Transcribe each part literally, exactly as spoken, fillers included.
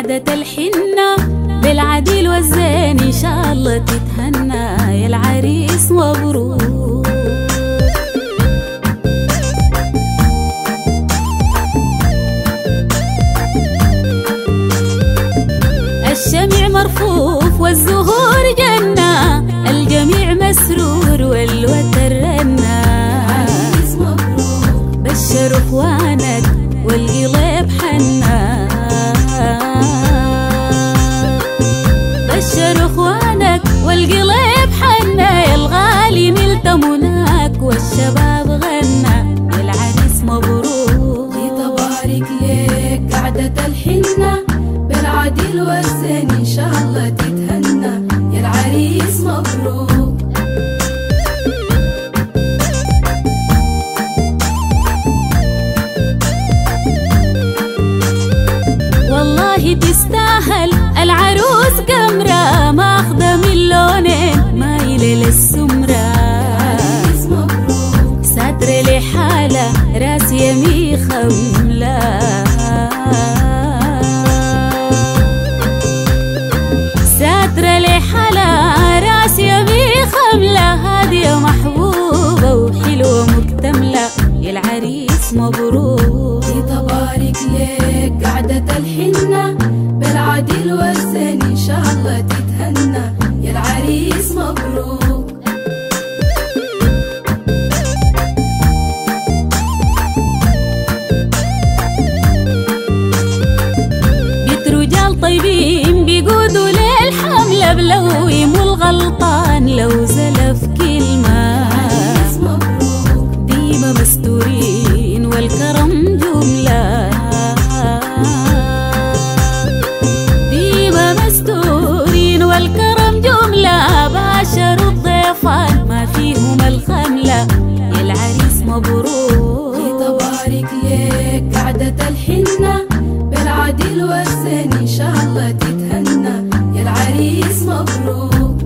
قعدة الحنة بالعديل والزين إن شاء الله تتهنى يا العريس مبروك. الشمع مرفوف والزهور جنة، الجميع مسرور والوتر رنة. عريس مبروك بشر اخوانك والقلب حنة، بشر اخوانك والقلب حنة. يا الغالي نلت مناك والشباب غنى يا العريس مبروك. تبارك ليك قعدة الحنة بالعدل والزين إن شاء الله تتهنى يا العريس مبروك. والله تستاهل العروس قمرة، ماخذة من لونين مايلة للسمرة. عريس مبروك ساتر لحالة راس يمي خملة، ساتر لحالة راس يمي خملة. هادية محبوبة وحلوة مكتملة يا العريس مبروك. تبارك ليك قعدة الحنة بالعدل والزين إن شاء الله تتهنى يا العريس مبروك. بيت رجال طيبين بيقودوا للحملة بلويم الغلطان لو زلف كلمة. عريس مبروك ديما مستورين والكرم جملة، ديما مستورين والكرم جملة. باشروا الضيفان ما فيهم الخملة يا العريس مبروك. تبارك ليك قعدة الحنة بالعدل والزين إن شاء الله تتهنى يا العريس مبروك.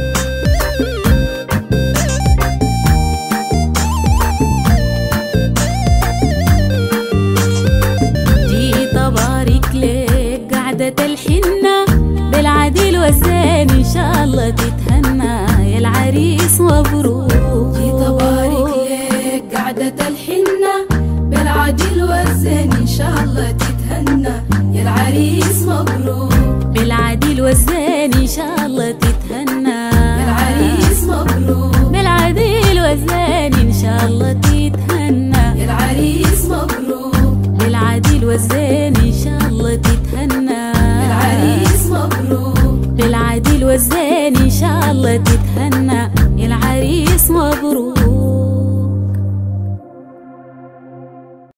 جي تبارك ليك قعدة الحنة بالعدل والزين إن شاء الله تتهنى يا العريس مبروك. تبارك ليك قعدة الحنة بالعدل والزين إن شاء الله تتهنى يا العريس مبروك. بالعدل والزين إن شاء الله تتهنى يا العريس مبروك. بالعدل والزين إن شاء الله تتهنى يا العريس مبروك. بالعدل والزين إن شاء الله تتهنى يا العريس مبروك. بالعدل والزين إن شاء الله تتهنى يا العريس مبروك.